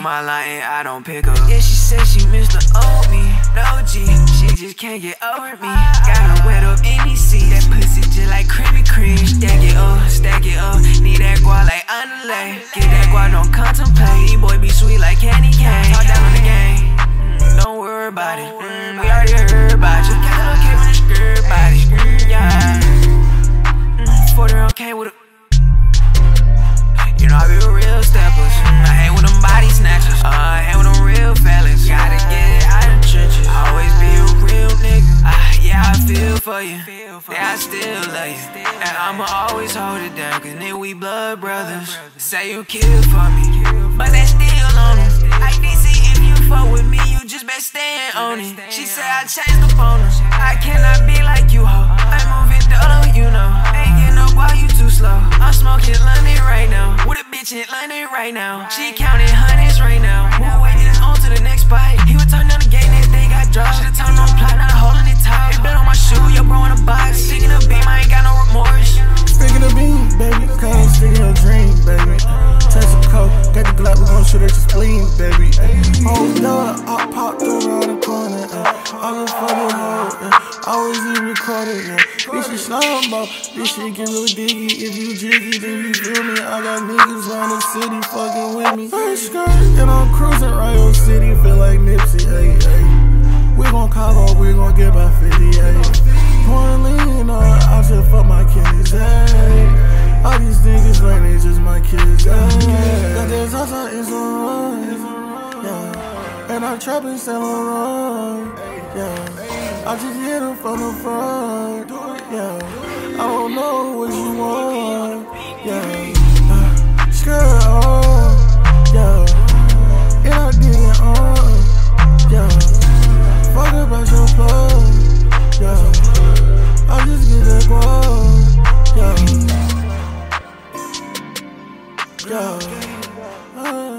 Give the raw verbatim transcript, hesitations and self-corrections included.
on my line and I don't pick up. Yeah, she said she missed the old me, no G. She just can't get over me. Got her wet up in D C. That pussy just like Krispy Kreme. Stack it up, stack it up. Need that guap like underlay. Get that guap, don't contemplate. These boy be sweet like candy cane. Talk down on the game, mm, don't worry about it. Mm, we already heard about you. Got a little Kevin and skirt body. Mm, yeah. Mm, forty round came with a. You know I be with real steppers. Mm, I hang with them body snatchers. Uh, I hang with them real fellas. Gotta get it out of the trenches. Always be a real nigga. Uh, yeah, I feel for you. Yeah, I still love you. And I'ma always hold it down. Cause nigga, we blood brothers. Say you killed for me, but that's still on it. I D C, if you fuck with me, you just best stand on it. She said I changed the phone. I cannot be like you, ho. I'm moving dollar, you know. Ain't getting no while you too slow. I'm smoking London right now. With a bitch in London right now. She counting hundreds right now. Move away, just on to the next spot. He was turning on the game, next day got dropped. Should've turned on plot, not holding it tight. It been on my shoe, yo bro in a box. Sticking a beam, I ain't got no remorse. Sticking a beam, baby. Cause sticking a dream, baby. Touch some coke, got the Glock, we gon' shoot at your spleen, baby. Oh, no, I popped around the corner. I just fucking hard, yeah. Always be recorded, yeah. This shit slumbo, this shit get real diggy. If you jiggy, then you feel me. I got niggas round the city fucking with me. First skirt, and I'm cruising Rayo City, feel like Nipsey, ayy, ayy. We gon' Cabo, we gon' get by fifty, ayy. Pouring lean on, I just fuck my kids, ayy. All these niggas like they just my kids, ayy. Got this hustle, it's on run, yeah. And I'm trapping, still on run, yeah. I just hit her from the front, yeah. I don't know what you want, yeah. Uh, skirt on, yeah. And I did it on, yeah. Fuck about your plug, yeah. I just get that guap, yeah. Yeah. Uh,